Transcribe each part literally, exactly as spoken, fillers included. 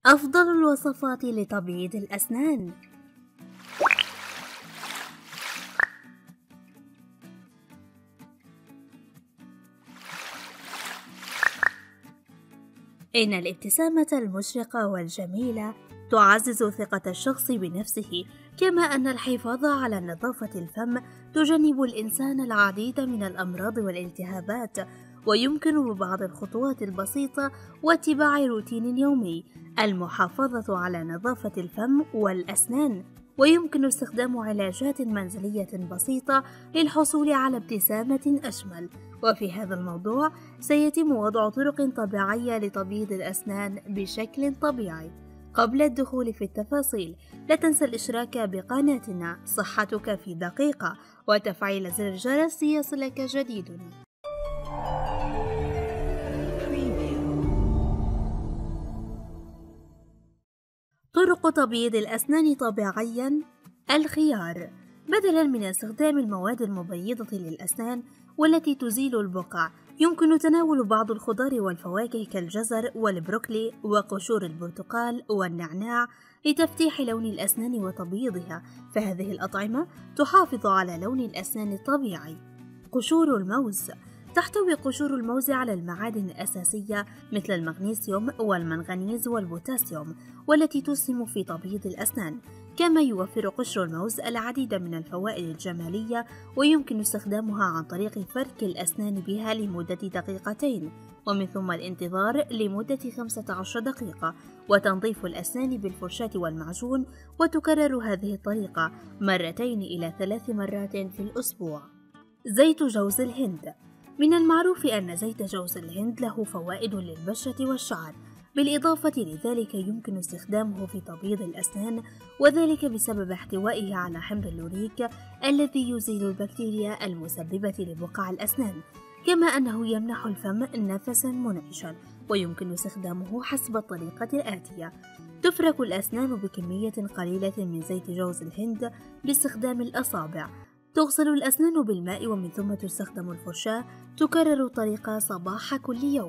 أفضل الوصفات لتبييض الأسنان. إن الابتسامة المشرقة والجميلة تعزز ثقة الشخص بنفسه، كما أن الحفاظ على نظافة الفم تجنب الإنسان العديد من الأمراض والالتهابات. ويمكن ببعض الخطوات البسيطة واتباع روتين يومي المحافظة على نظافة الفم والأسنان. ويمكن استخدام علاجات منزلية بسيطة للحصول على ابتسامة أجمل. وفي هذا الموضوع سيتم وضع طرق طبيعية لتبييض الأسنان بشكل طبيعي. قبل الدخول في التفاصيل، لا تنسى الاشتراك بقناتنا صحتك في دقيقة وتفعيل زر الجرس ليصلك جديدنا. طرق تبييض الأسنان طبيعياً. الخيار، بدلاً من استخدام المواد المبيضة للأسنان والتي تزيل البقع، يمكن تناول بعض الخضار والفواكه كالجزر والبروكلي وقشور البرتقال والنعناع لتفتيح لون الأسنان وتبييضها، فهذه الأطعمة تحافظ على لون الأسنان الطبيعي. قشور الموز، تحتوي قشور الموز على المعادن الأساسية مثل المغنيسيوم والمنغنيز والبوتاسيوم، والتي تسهم في تبييض الأسنان. كما يوفر قشر الموز العديد من الفوائد الجمالية، ويمكن استخدامها عن طريق فرك الأسنان بها لمدة دقيقتين، ومن ثم الانتظار لمدة خمسة عشر دقيقة، وتنظيف الأسنان بالفرشاة والمعجون. وتكرر هذه الطريقة مرتين إلى ثلاث مرات في الأسبوع. زيت جوز الهند، من المعروف أن زيت جوز الهند له فوائد للبشرة والشعر، بالإضافة لذلك يمكن استخدامه في تبييض الأسنان، وذلك بسبب احتوائه على حمض اللوريك الذي يزيل البكتيريا المسببة لبقع الأسنان، كما أنه يمنح الفم نفسا منعشا. ويمكن استخدامه حسب الطريقة الآتية: تفرك الأسنان بكمية قليلة من زيت جوز الهند باستخدام الأصابع، تغسل الأسنان بالماء ومن ثم تستخدم الفرشاة. تكرر الطريقة صباح كل يوم.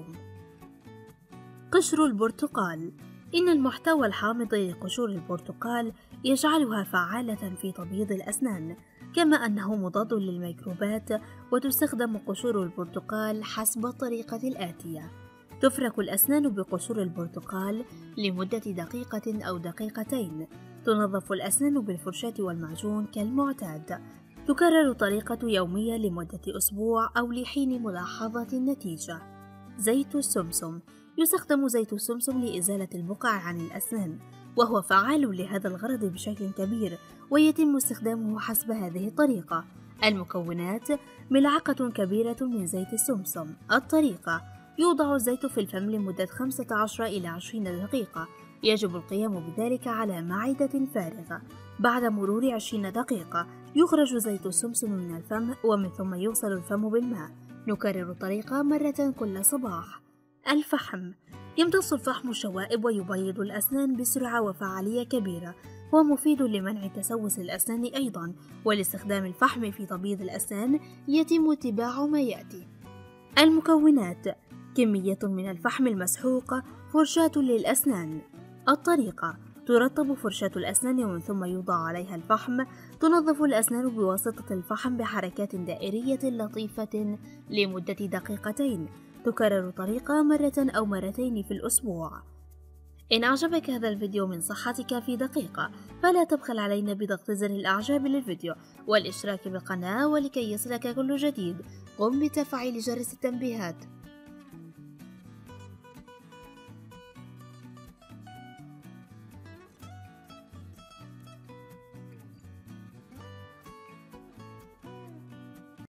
قشر البرتقال، إن المحتوى الحامض لقشور البرتقال يجعلها فعالة في تبييض الأسنان، كما أنه مضاد للميكروبات. وتستخدم قشور البرتقال حسب الطريقة الآتية: تفرك الأسنان بقشور البرتقال لمدة دقيقة أو دقيقتين، تنظف الأسنان بالفرشاة والمعجون كالمعتاد. تكرر الطريقة يوميا لمدة أسبوع أو لحين ملاحظة النتيجة. زيت السمسم، يستخدم زيت السمسم لإزالة البقع عن الأسنان، وهو فعال لهذا الغرض بشكل كبير، ويتم استخدامه حسب هذه الطريقة. المكونات: ملعقة كبيرة من زيت السمسم. الطريقة: يوضع الزيت في الفم لمدة خمسة عشر إلى عشرين دقيقة، يجب القيام بذلك على معدة فارغة. بعد مرور عشرين دقيقة يخرج زيت السمسم من الفم، ومن ثم يغسل الفم بالماء. نكرر الطريقة مرة كل صباح. الفحم، يمتص الفحم الشوائب ويبيض الأسنان بسرعة وفعالية كبيرة، هو مفيد لمنع تسوس الأسنان أيضا. ولاستخدام الفحم في تبييض الأسنان يتم اتباع ما يأتي. المكونات: كمية من الفحم المسحوق، فرشاة للأسنان. الطريقة: ترطب فرشاة الأسنان ومن ثم يوضع عليها الفحم. تنظف الأسنان بواسطة الفحم بحركات دائرية لطيفة لمدة دقيقتين. تكرر الطريقة مرة أو مرتين في الأسبوع. إن أعجبك هذا الفيديو من صحتك في دقيقة، فلا تبخل علينا بضغط زر الإعجاب للفيديو والاشتراك بالقناة، ولكي يصلك كل جديد قم بتفعيل جرس التنبيهات.